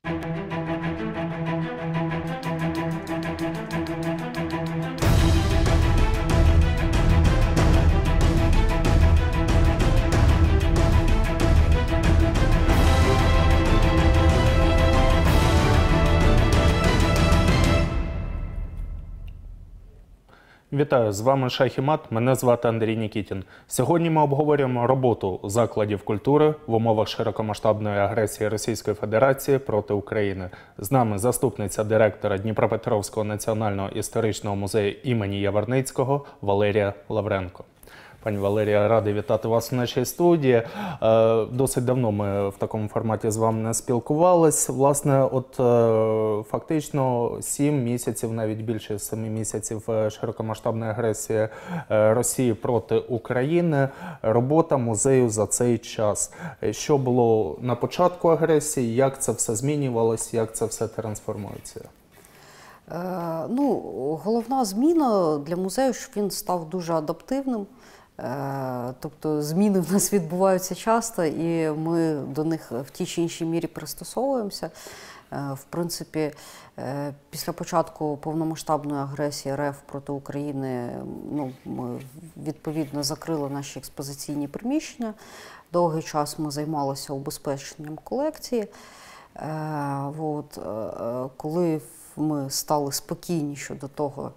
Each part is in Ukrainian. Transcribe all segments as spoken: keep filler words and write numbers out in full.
Вітаю, з вами Шах і Мат, мене звати Андрій Нікітін. Сьогодні ми обговорюємо роботу закладів культури в умовах широкомасштабної агресії Російської Федерації проти України. З нами заступниця директора Дніпропетровського національного історичного музею імені Яворницького Валерія Лавренко. Пані Валерія, радий вітати вас в нашій студії. Досить давно ми в такому форматі з вами не спілкувались. Власне, от фактично сім місяців, навіть більше семи місяців широкомасштабної агресії Росії проти України. Робота музею за цей час. Що було на початку агресії, як це все змінювалось, як це все трансформується? Е, ну, головна зміна для музею, що він став дуже адаптивним. Тобто зміни в нас відбуваються часто, і ми до них в тій чи іншій мірі пристосовуємося. В принципі, після початку повномасштабної агресії РФ проти України ну, ми відповідно закрили наші експозиційні приміщення. Довгий час ми займалися убезпеченням колекції. От, коли ми стали спокійні щодо того,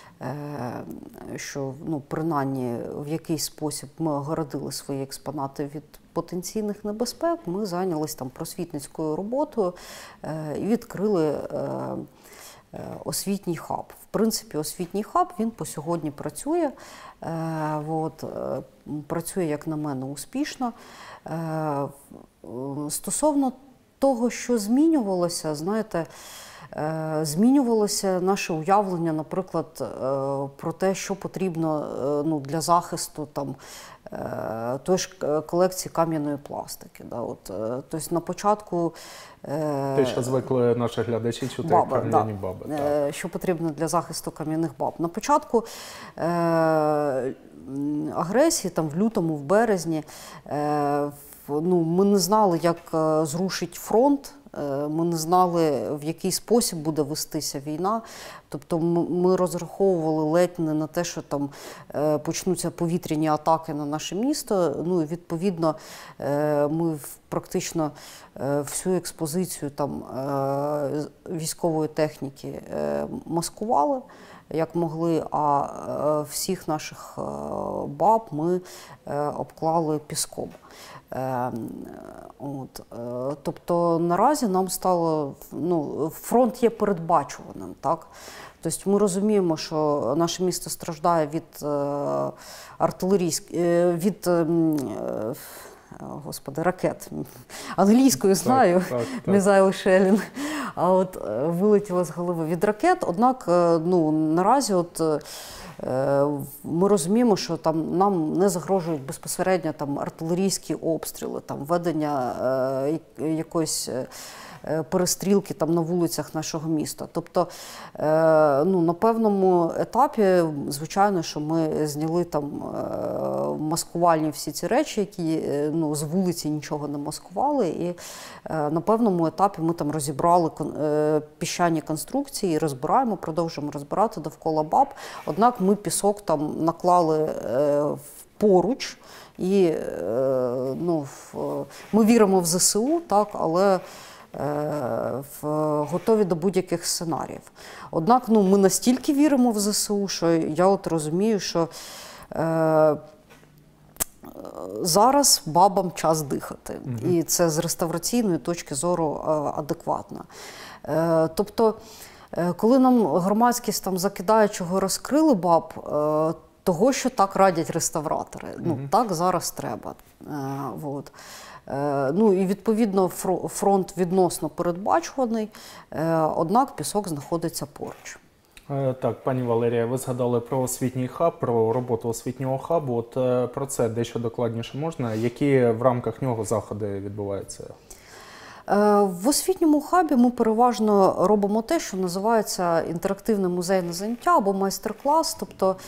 що, ну, принаймні, в якийсь спосіб ми огородили свої експонати від потенційних небезпек, ми зайнялися там просвітницькою роботою і відкрили освітній хаб. В принципі, освітній хаб, він по сьогодні працює. От, працює, як на мене, успішно. Стосовно того, що змінювалося, знаєте, змінювалося наше уявлення, наприклад, про те, що потрібно ну, для захисту там, тої ж колекції кам'яної пластики. Да, от, тобто на початку… Те, що звикли наші глядачі чути, баби, як кам'яні да. баби. Так. Що потрібно для захисту кам'яних баб. На початку е агресії, там, в лютому, в березні, е ну, ми не знали, як зрушить фронт. Ми не знали, в який спосіб буде вестися війна. Тобто ми розраховували ледь не на те, що там почнуться повітряні атаки на наше місто. Ну, і відповідно, ми практично всю експозицію там, військової техніки маскували, як могли, а всіх наших баб ми обклали піском. От, тобто наразі нам стало, ну, фронт є передбачуваним, так? Тобто ми розуміємо, що наше місто страждає від артилерійських, від, господи, ракет. Англійською знаю, Мізайл Шелін, а от вилетіло з голови від ракет. Однак, ну, наразі от ми розуміємо, що там нам не загрожують безпосередньо там артилерійські обстріли, там ведення е, якоїсь перестрілки там на вулицях нашого міста. Тобто, е, ну, на певному етапі, звичайно, що ми зняли там е, маскувальні всі ці речі, які ну, з вулиці нічого не маскували, і е, на певному етапі ми там розібрали кон, е, піщані конструкції, розбираємо, продовжуємо розбирати довкола баб. Однак ми пісок там наклали е, поруч, і е, ну, в, ми віримо в ЗСУ, так, але готові до будь-яких сценаріїв. Однак, ну, ми настільки віримо в ЗСУ, що я от розумію, що е, зараз бабам час дихати. Mm-hmm. І це з реставраційної точки зору е, адекватно. Е, тобто, е, коли нам громадськість там закидає, чого розкрили баб, е, того, що так радять реставратори. Mm-hmm. Ну, так зараз треба. Е, от. Ну і відповідно фронт відносно передбачуваний, однак пісок знаходиться поруч. Так, пані Валерія, ви згадали про освітній хаб, про роботу освітнього хабу. От про це дещо докладніше можна? Які в рамках нього заходи відбуваються? В освітньому хабі ми переважно робимо те, що називається інтерактивне музейне заняття або майстер-клас. Тобто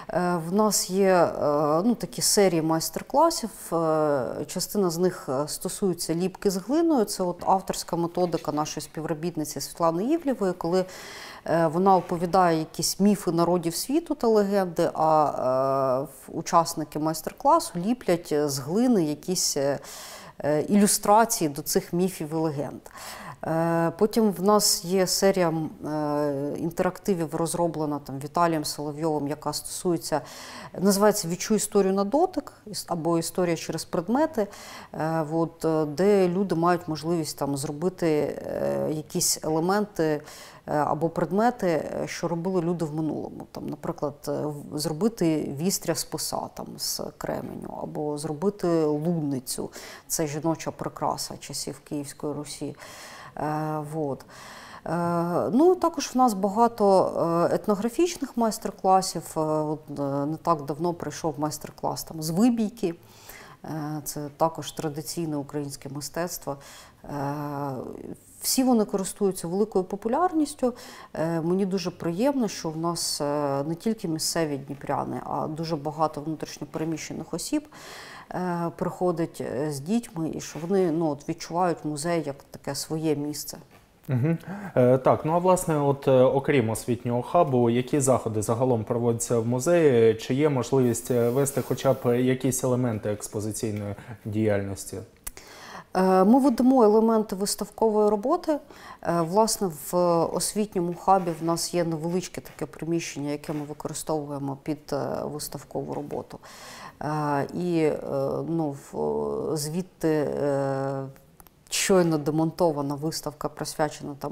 В нас є ну, такі серії майстер-класів. Частина з них стосується ліпки з глиною. Це от авторська методика нашої співробітниці Світлани Євлєвої, коли вона оповідає якісь міфи народів світу та легенди, а учасники майстер-класу ліплять з глини якісь ілюстрації до цих міфів і легенд. Потім в нас є серія інтерактивів, розроблена там Віталієм Соловйовим, яка стосується, називається «Відчуй історію на дотик» або «Історія через предмети», от, де люди мають можливість там зробити якісь елементи або предмети, що робили люди в минулому. Там, наприклад, зробити вістря з писа там, з кременю, або зробити лунницю, це жіноча прикраса часів Київської Русі. Е, вот. Е, ну, також в нас багато етнографічних майстер-класів. Е, от, не так давно прийшов майстер-клас там, з вибійки. Е, це також традиційне українське мистецтво. Е, Всі вони користуються великою популярністю. Мені дуже приємно, що в нас не тільки місцеві дніпряни, а дуже багато внутрішньопереміщених осіб приходять з дітьми, і що вони ну, от, відчувають музей як таке своє місце. Угу. Е, так, ну а власне, от окрім освітнього хабу, які заходи загалом проводяться в музеї? Чи є можливість вести хоча б якісь елементи експозиційної діяльності? Ми ведемо елементи виставкової роботи. Власне, в освітньому хабі в нас є невеличке таке приміщення, яке ми використовуємо під виставкову роботу. І ну, звідти щойно демонтована виставка, присвячена там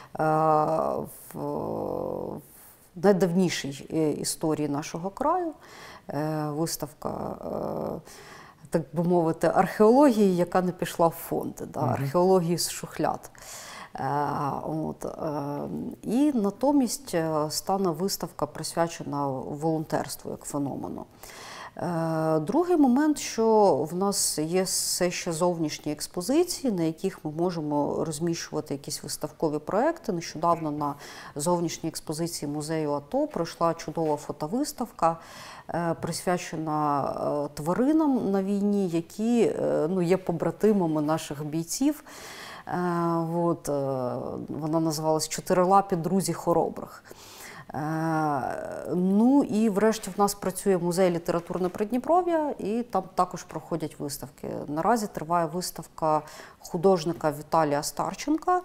в найдавнішій історії нашого краю. Виставка, так би мовити, археології, яка не пішла в фонди, да, археології з шухляд. От. І натомість стане виставка, присвячена волонтерству як феномену. Другий момент, що в нас є все ще зовнішні експозиції, на яких ми можемо розміщувати якісь виставкові проекти. Нещодавно на зовнішній експозиції музею АТО пройшла чудова фотовиставка, присвячена тваринам на війні, які ну, є побратимами наших бійців. От, вона називалась «Чотирилапі друзі хоробрих». Ну і врешті в нас працює музей літературне Придніпров'я, і там також проходять виставки. Наразі триває виставка художника Віталія Старченка.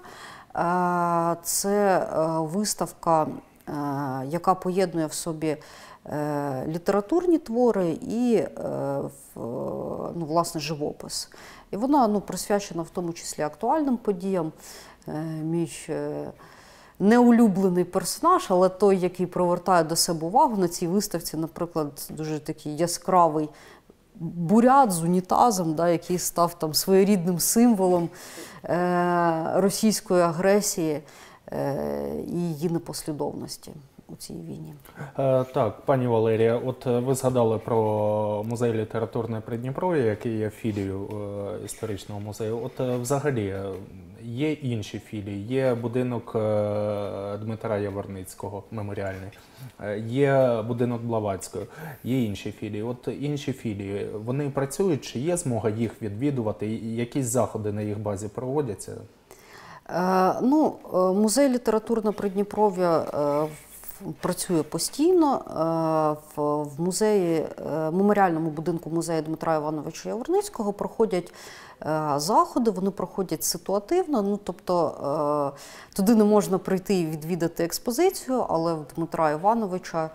Це виставка, яка поєднує в собі літературні твори і ну, власне, живопис. І вона ну, присвячена в тому числі актуальним подіям. Мій неулюблений персонаж, але той, який привертає до себе увагу на цій виставці, наприклад, дуже такий яскравий бурят з унітазом, да, який став там своєрідним символом е- російської агресії е- і її непослідовності у цій війні. Е, так, пані Валерія, от ви згадали про музей літературне Придніпров'я, який є філією е, історичного музею. От е, взагалі є інші філії, є будинок е, Дмитра Яворницького, меморіальний, е, є будинок Блаватської, є інші філії. От інші філії, вони працюють, чи є змога їх відвідувати, якісь заходи на їх базі проводяться? Е, ну, музей літературне Придніпров'я е, працює постійно. В музеї, меморіальному будинку музею Дмитра Івановича Яворницького проходять заходи, вони проходять ситуативно, ну, тобто туди не можна прийти і відвідати експозицію, але в Дмитра Івановича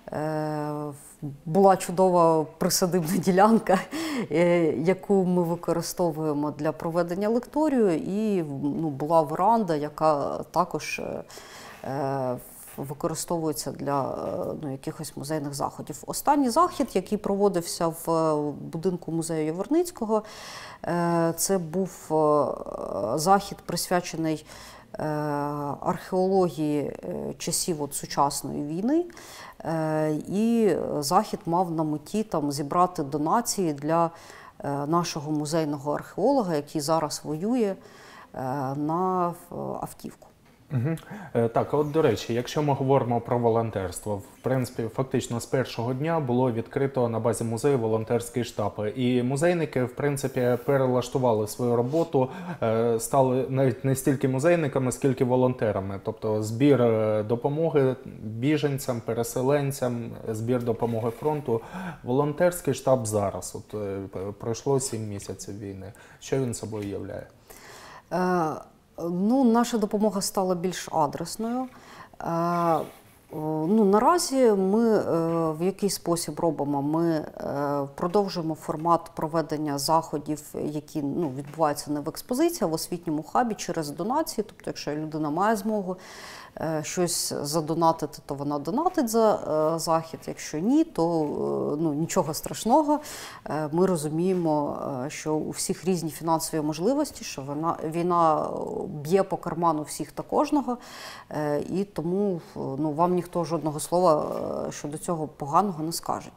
була чудова присадибна ділянка, яку ми використовуємо для проведення лекторію, і ну, була веранда, яка також використовується для ну, якихось музейних заходів. Останній захід, який проводився в будинку музею Яворницького, це був захід, присвячений археології часів от, сучасної війни. І захід мав на меті там, зібрати донації для нашого музейного археолога, який зараз воює, на автівку. Угу. Так, от, до речі, якщо ми говоримо про волонтерство, в принципі, фактично з першого дня було відкрито на базі музею волонтерський штаб. І музейники, в принципі, перелаштували свою роботу, стали навіть не стільки музейниками, скільки волонтерами. Тобто збір допомоги біженцям, переселенцям, збір допомоги фронту. Волонтерський штаб зараз, от пройшло сім місяців війни. Що він собою являє? Е Ну, наша допомога стала більш адресною. Е, ну, наразі ми е, в який спосіб робимо? Ми е, продовжуємо формат проведення заходів, які ну, відбуваються не в експозиції, а в освітньому хабі через донації. Тобто, якщо людина має змогу е, щось задонатити, то вона донатить за е, захід. Якщо ні, то е, ну, нічого страшного. Е, ми розуміємо, е, що у всіх різні фінансові можливості, що вона, війна б'є по карману всіх та кожного, е, і тому ну, вам ніхто жодного слова е, щодо цього поганого не скаже.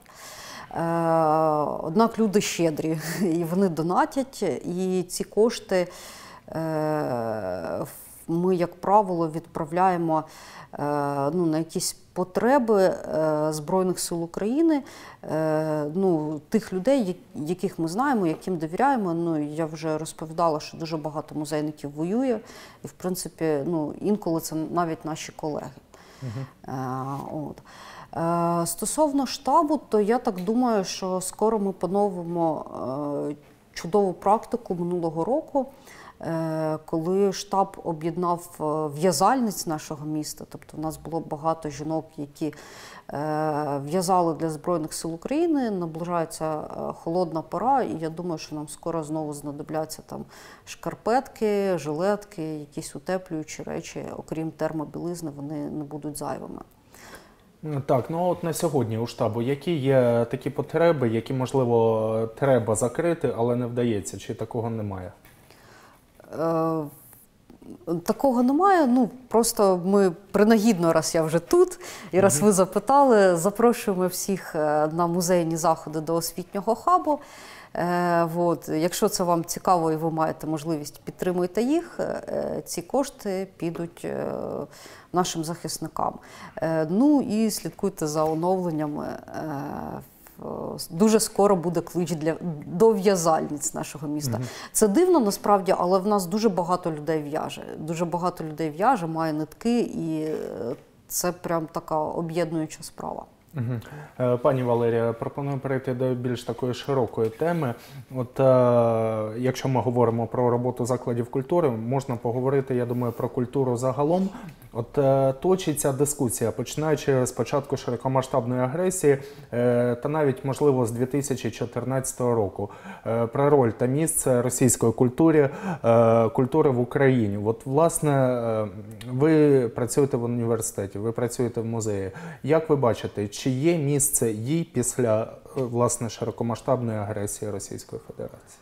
Однак люди щедрі, і вони донатять, і ці кошти ми, як правило, відправляємо ну, на якісь потреби Збройних сил України, ну, тих людей, яких ми знаємо, яким довіряємо. Ну, я вже розповідала, що дуже багато музейників воює, і, в принципі, ну, інколи це навіть наші колеги. Uh-huh. От. Стосовно штабу, то я так думаю, що скоро ми поновимо чудову практику минулого року, коли штаб об'єднав в'язальниць нашого міста. Тобто в нас було багато жінок, які в'язали для Збройних сил України, наближається холодна пора, і я думаю, що нам скоро знову знадобляться там шкарпетки, жилетки, якісь утеплюючі речі, окрім термобілизни, вони не будуть зайвими. Так, ну от на сьогодні у штабу які є такі потреби, які, можливо, треба закрити, але не вдається, чи такого немає? Е, такого немає, ну просто ми принагідно, раз я вже тут, і раз ви запитали, запрошуємо всіх на музейні заходи до освітнього хабу. Е, от, якщо це вам цікаво і ви маєте можливість, підтримуйте їх, е, ці кошти підуть е, нашим захисникам. Е, ну і слідкуйте за оновленнями. Е, Дуже скоро буде клич для, до в'язальниць нашого міста. Mm-hmm. Це дивно насправді, але в нас дуже багато людей в'яже. Дуже багато людей в'яже, має нитки, і це прям така об'єднуюча справа. Угу. Пані Валерія, пропоную перейти до більш такої широкої теми. От, е, якщо ми говоримо про роботу закладів культури, можна поговорити, я думаю, про культуру загалом. От е, точиться дискусія, починаючи з початку широкомасштабної агресії е, та навіть, можливо, з дві тисячі чотирнадцятого року, е, про роль та місце російської культури, е, культури в Україні. От, власне, е, ви працюєте в університеті, ви працюєте в музеї. Як ви бачите, чи є місце їй після, власне, широкомасштабної агресії Російської Федерації?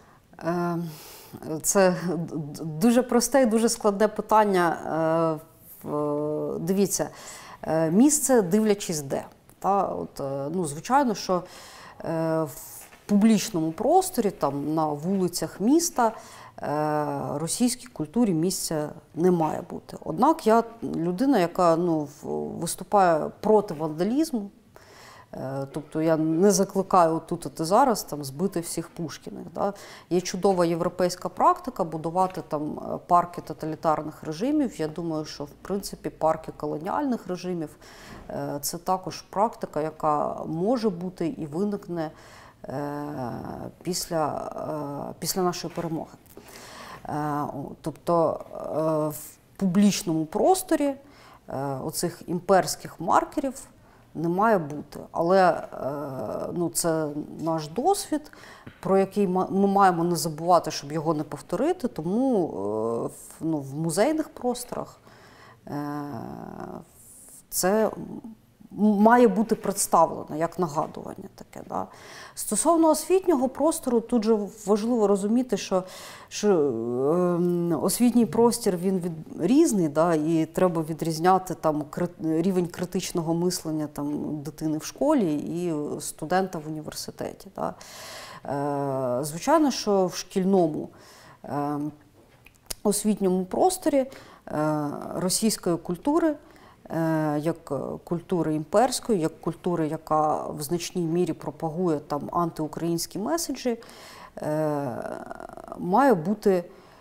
Це дуже просте і дуже складне питання. Дивіться, місце дивлячись де. Та, от, ну, звичайно, що в публічному просторі, там, на вулицях міста, російській культурі місця не має бути. Однак я людина, яка ну, виступає проти вандалізму. Тобто я не закликаю тут і зараз там, збити всіх Пушкіних. Да? Є чудова європейська практика будувати там, парки тоталітарних режимів. Я думаю, що в принципі парки колоніальних режимів – це також практика, яка може бути і виникне після, після нашої перемоги. Тобто в публічному просторі оцих імперських маркерів не має бути. Але ну, це наш досвід, про який ми маємо не забувати, щоб його не повторити. Тому ну, в музейних просторах це має бути представлено як нагадування таке. Да? Стосовно освітнього простору, тут же важливо розуміти, що, що е, освітній простір він від, різний, да? І треба відрізняти там, кри, рівень критичного мислення там, дитини в школі і студента в університеті. Да? Е, звичайно, що в шкільному е, освітньому просторі російської культури, як культури імперської, як культури, яка в значній мірі пропагує там антиукраїнські меседжі, має бути,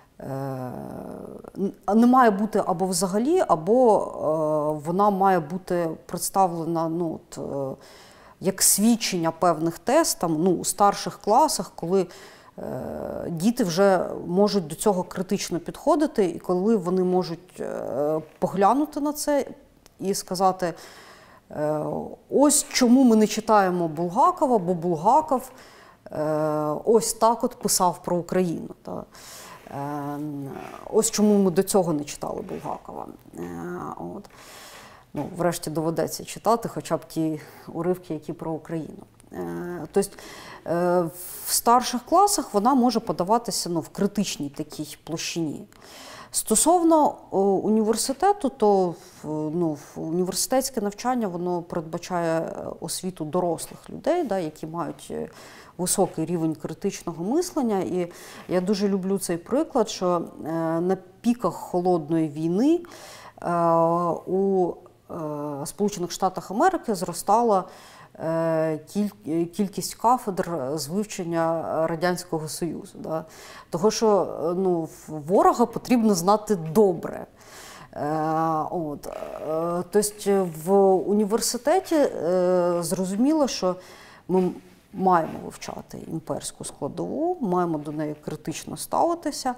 не має бути або взагалі, або вона має бути представлена, ну, от, як свідчення певних тез там, ну, у старших класах, коли діти вже можуть до цього критично підходити, і коли вони можуть поглянути на це і сказати, ось чому ми не читаємо Булгакова, бо Булгаков ось так от писав про Україну. Ось чому ми до цього не читали Булгакова. От. Ну, врешті доведеться читати хоча б ті уривки, які про Україну. Тобто в старших класах вона може подаватися, ну, в критичній такій площині. Стосовно університету, то, ну, університетське навчання воно передбачає освіту дорослих людей, да, які мають високий рівень критичного мислення. І я дуже люблю цей приклад, що на піках холодної війни у Сполучених Штатах Америки зростала кількість кафедр з вивчення Радянського Союзу. Да? Того, що, ну, ворога потрібно знати добре. От. Тобто в університеті зрозуміло, що ми маємо вивчати імперську складову, маємо до неї критично ставитися.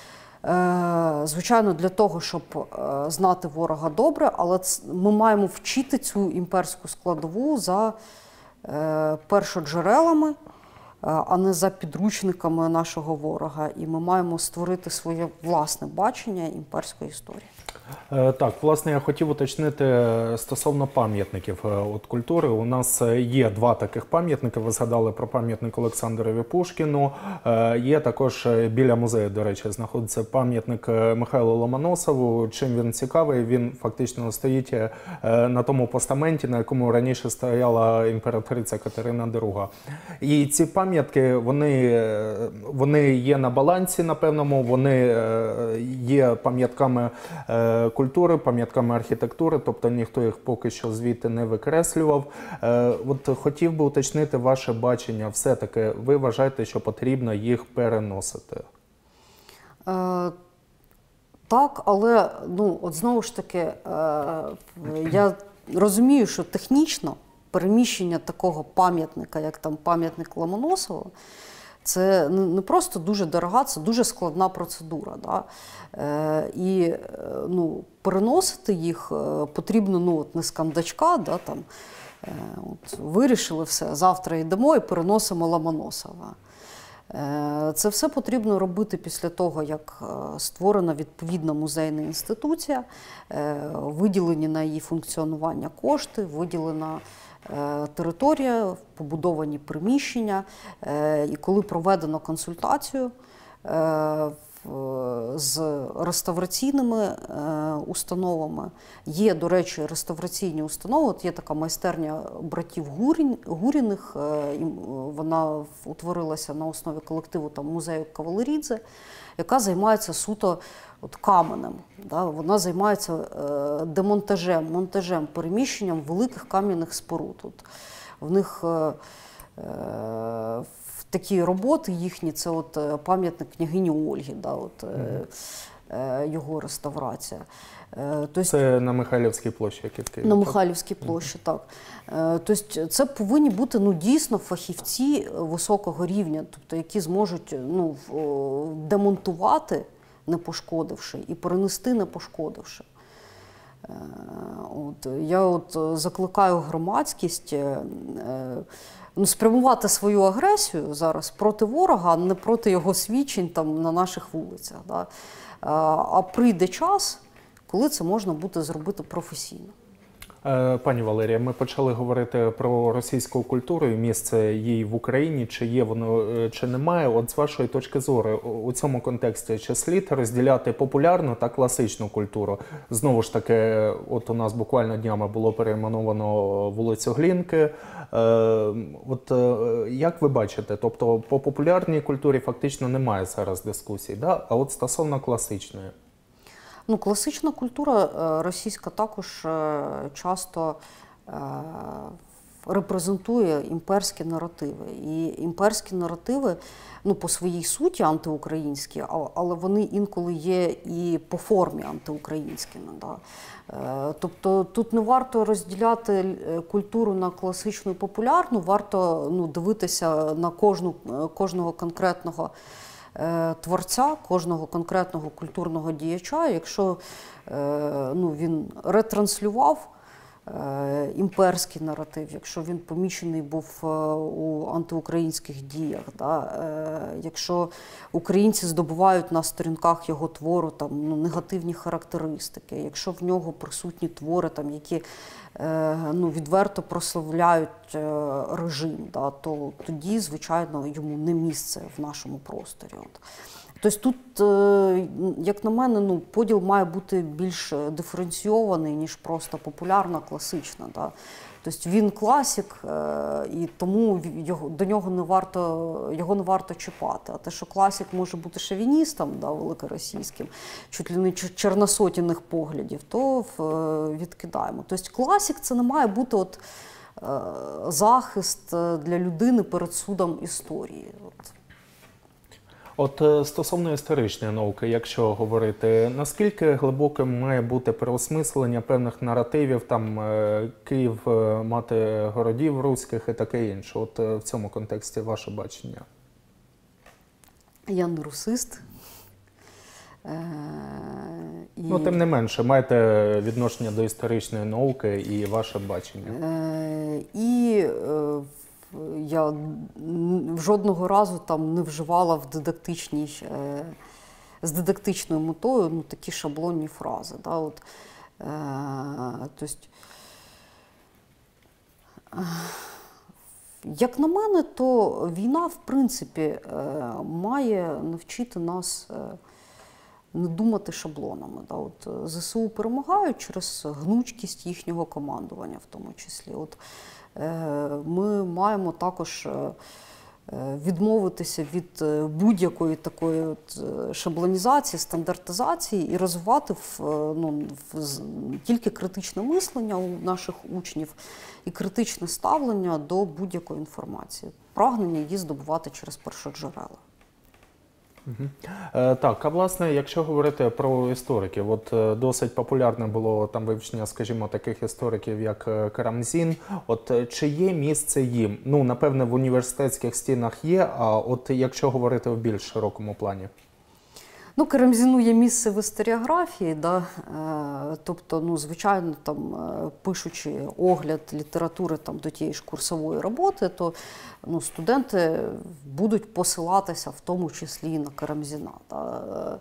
Звичайно, для того, щоб знати ворога добре, але ми маємо вчити цю імперську складову за першоджерелами, а не за підручниками нашого ворога. І ми маємо створити своє власне бачення імперської історії. Так, власне, я хотів уточнити стосовно пам'ятників от культури. У нас є два таких пам'ятники. Ви згадали про пам'ятник Олександрові Пушкіну. Є також біля музею, до речі, знаходиться пам'ятник Михайлу Ломоносову. Чим він цікавий? Він фактично стоїть на тому постаменті, на якому раніше стояла імператриця Катерина Друга. І ці пам'ятки, вони, вони є на балансі, на певному, вони є пам'ятками культури, пам'ятками архітектури, тобто ніхто їх поки що звідти не викреслював. От хотів би уточнити ваше бачення. Все-таки ви вважаєте, що потрібно їх переносити? Е, так, але, ну, от знову ж таки, е, я розумію, що технічно переміщення такого пам'ятника, як там пам'ятник Ломоносова, це не просто дуже дорога, це дуже складна процедура. Да? Е, і, ну, переносити їх потрібно, ну, от не з кандачка, да, там, е, от, вирішили все, завтра йдемо і переносимо Ломоносова. Е, це все потрібно робити після того, як створена відповідна музейна інституція, е, виділені на її функціонування кошти, виділена територія, побудовані приміщення, і коли проведено консультацію з реставраційними установами, є, до речі, реставраційні установи, от є така майстерня братів Гуріних, вона утворилася на основі колективу там, музею Кавалерідзе, яка займається суто от каменем. Да? Вона займається е, демонтажем, монтажем, переміщенням великих кам'яних споруд. От, в них е, е, такі роботи їхні, це от пам'ятник княгині Ольги, да? От, е, е, його реставрація. Е, тобто, це на Михайлівській площі, як і в Києві? На Михайлівській площі, так. Е, тобто це повинні бути, ну, дійсно фахівці високого рівня, тобто, які зможуть, ну, демонтувати, не пошкодивши, і перенести, не пошкодивши. От, я от закликаю громадськість е, ну, спрямувати свою агресію зараз проти ворога, а не проти його свідчень там, на наших вулицях. Да? А прийде час, коли це можна буде зробити професійно. Пані Валерія, ми почали говорити про російську культуру і місце їй в Україні, чи є воно, чи немає. От з вашої точки зору, у цьому контексті, чи слід розділяти популярну та класичну культуру? Знову ж таки, от у нас буквально днями було перейменовано вулицю Глінки. От як ви бачите, тобто по популярній культурі фактично немає зараз дискусій, да? А от стосовно класичної? Ну, класична культура російська також часто репрезентує імперські наративи. І імперські наративи, ну, по своїй суті антиукраїнські, але вони інколи є і по формі антиукраїнськими. Да? Тобто тут не варто розділяти культуру на класичну і популярну, варто, ну, дивитися на кожну, кожного конкретного творця, кожного конкретного культурного діяча. Якщо, ну, він ретранслював імперський наратив, якщо він помічений був у антиукраїнських діях, да? Якщо українці здобувають на сторінках його твору там, ну, негативні характеристики, якщо в нього присутні твори, там, які ну, відверто прославляють режим, да? То тоді, звичайно, йому не місце в нашому просторі. От. Тобто тут, як на мене, ну, поділ має бути більш диференційований, ніж просто популярна, класична. Да? Тобто він класик, і тому його, до нього не варто, його не варто чіпати. А те, що класик може бути шовіністом, да, великоросійським, чуть ли не чорносотінних поглядів, то відкидаємо. Тобто класик – це не має бути от, захист для людини перед судом історії. От. От стосовно історичної науки, якщо говорити, наскільки глибоким має бути переосмислення певних наративів, там Київ, мати городів руських і таке інше? От в цьому контексті ваше бачення? Я не русист. І... Ну, тим не менше, маєте відношення до історичної науки і ваше бачення? І я жодного разу там не вживала в дидактичній, з дидактичною метою, ну, такі шаблонні фрази. Да? От, е, тобто, як на мене, то війна, в принципі, має навчити нас не думати шаблонами. Да? От, ЗСУ перемагають через гнучкість їхнього командування, в тому числі. От, ми маємо також відмовитися від будь-якої такої от шаблонізації, стандартизації і розвивати в, ну, в, тільки критичне мислення у наших учнів і критичне ставлення до будь-якої інформації. Прагнення її здобувати через першоджерела. Угу. Е, так, а власне, якщо говорити про істориків, от е, досить популярне було там вивчення, скажімо, таких істориків, як е, Карамзін. От е, чи є місце їм? Ну, напевне, в університетських стінах є, а от якщо говорити в більш широкому плані? Ну, Карамзіну є місце в історіографії, да? Е, тобто, ну, звичайно, там, е, пишучи огляд літератури там, до тієї ж курсової роботи, то ну, студенти будуть посилатися в тому числі і на Карамзіна. Да?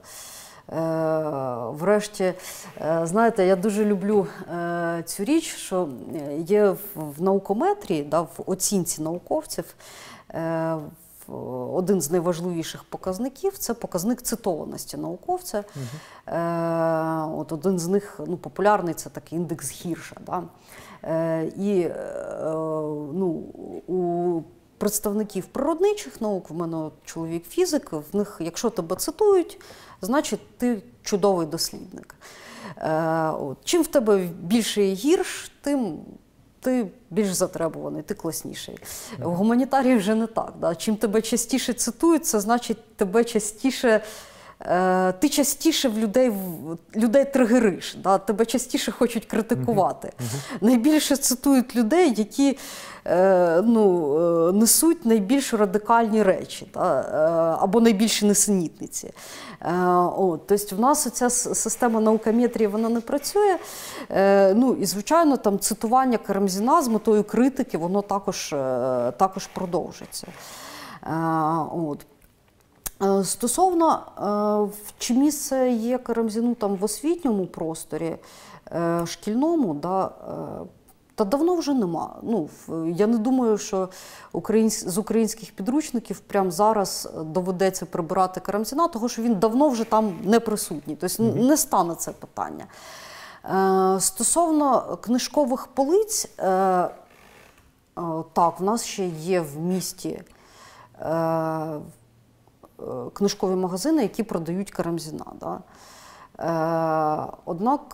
Е, е, врешті, е, знаєте, я дуже люблю е, цю річ, що є в, в наукометрії, да, в оцінці науковців, е, один з найважливіших показників – це показник цитованості науковця. Угу. Е, от один з них, ну, популярний – це такий індекс Гірша. Да? Е, і е, ну, у представників природничих наук, в мене чоловік фізик, в них, якщо тебе цитують, значить ти чудовий дослідник. Е, от. Чим в тебе більше гірш, тим ти більш затребуваний, ти класніший. В гуманітарії вже не так. Да? Чим тебе частіше цитують, це значить тебе частіше, е, ти частіше в людей, людей тригериш, да? Тебе частіше хочуть критикувати. Uh-huh. Uh-huh. Найбільше цитують людей, які е, ну, е, несуть найбільш радикальні речі, да? е, або найбільші несенітниці. О, тобто в нас ця система наукометрії, вона не працює. Е, ну, і, звичайно, там цитування Карамзіна з метою критики, воно також, е, також продовжиться. Е, от. Е, стосовно, е, чи місце є Карамзіну там в освітньому просторі, е, шкільному, да, е, та давно вже нема. Ну, я не думаю, що українсь... з українських підручників прямо зараз доведеться прибирати Карамзіна, тому що він давно вже там не присутній. Тобто mm-hmm. не стане це питання. Е, стосовно книжкових полиць, е, е, так, в нас ще є в місті е, книжкові магазини, які продають Карамзіна. Да? Однак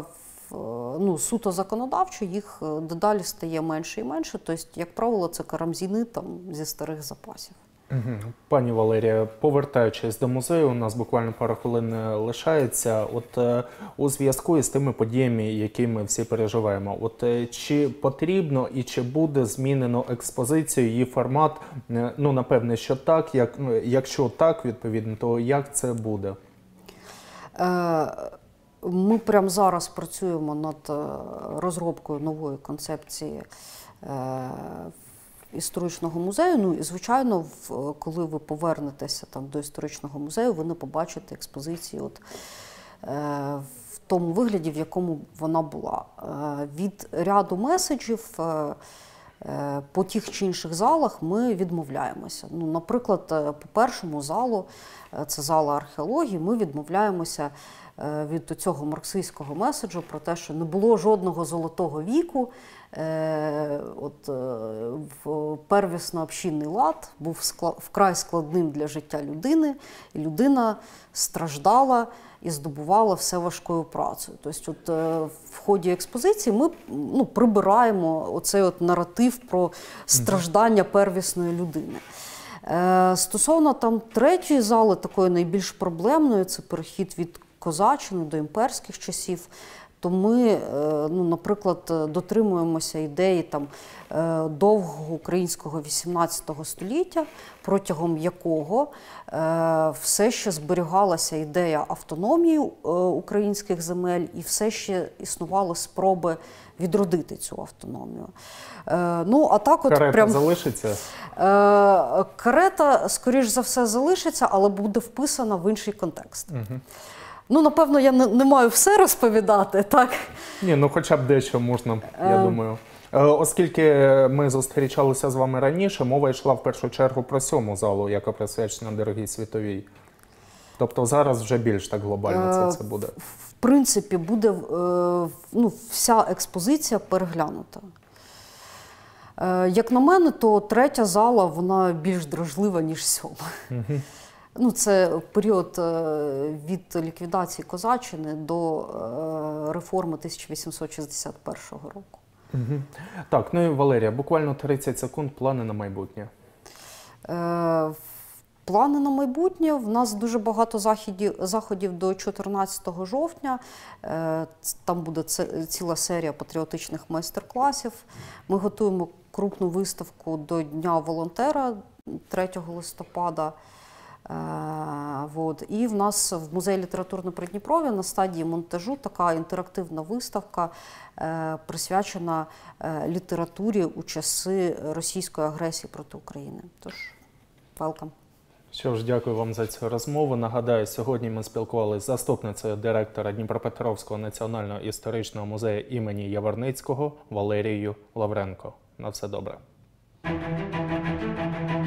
ну, суто законодавчо їх дедалі стає менше і менше. Тобто, як правило, це карамзіни там, зі старих запасів. Пані Валерія, повертаючись до музею, у нас буквально пару хвилин лишається. От е, у зв'язку із тими подіями, які ми всі переживаємо, от е, чи потрібно і чи буде змінено експозицію, її формат? Е, ну, напевне, що так. Як, якщо так, відповідно, то як це буде? Е, ми прямо зараз працюємо над розробкою нової концепції е, історичного музею. Ну і, звичайно, в, коли ви повернетеся там, до історичного музею, ви не побачите експозиції от, е, в тому вигляді, в якому вона була. Е, від ряду меседжів е, е, по тих чи інших залах ми відмовляємося. Ну, наприклад, по першому залу, е, це зала археології, ми відмовляємося е, від цього марксистського меседжу про те, що не було жодного золотого віку. Е, от, е, в первісно-общинний лад був склад, вкрай складним для життя людини, і людина страждала і здобувала все важкою працею. Тобто, от, е, в ході експозиції ми ну, прибираємо оцей от наратив про страждання первісної людини. Е, стосовно там третьої зали, такої найбільш проблемної, це перехід від козаччини до імперських часів, то ми, ну, наприклад, дотримуємося ідеї там, довгого українського вісімнадцятого століття, протягом якого все ще зберігалася ідея автономії українських земель і все ще існували спроби відродити цю автономію. Ну, а так от карета прям, залишиться? Карета, скоріш за все, залишиться, але буде вписана в інший контекст. Угу. Ну, напевно, я не, не маю все розповідати, так? Ні, ну хоча б дещо можна, я е... думаю. Оскільки ми зустрічалися з вами раніше, мова йшла в першу чергу про сьому залу, яка присвячена Другій світовій. Тобто зараз вже більш так глобально це, це буде. В принципі, буде ну, вся експозиція переглянута. Як на мене, то третя зала, вона більш дрожлива, ніж сьома. Угу. Ну, це період від ліквідації козаччини до реформи тисяча вісімсот шістдесят першого року. Угу. Так, ну і Валерія, буквально тридцять секунд, плани на майбутнє. Е, плани на майбутнє. В нас дуже багато заходів, заходів до чотирнадцятого жовтня. Е, там буде ціла серія патріотичних майстер-класів. Ми готуємо крупну виставку до Дня волонтера третього листопада. Uh, вот. І в нас в музеї літературно-Придніпров'я на стадії монтажу така інтерактивна виставка, uh, присвячена uh, літературі у часи російської агресії проти України. Тож, welcome. Що ж, дякую вам за цю розмову. Нагадаю, сьогодні ми спілкувалися з заступницею директора Дніпропетровського національного історичного музею імені Яворницького Валерією Лавренко. На все добре.